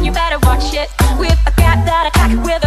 you better watch it. With a gap that I pack with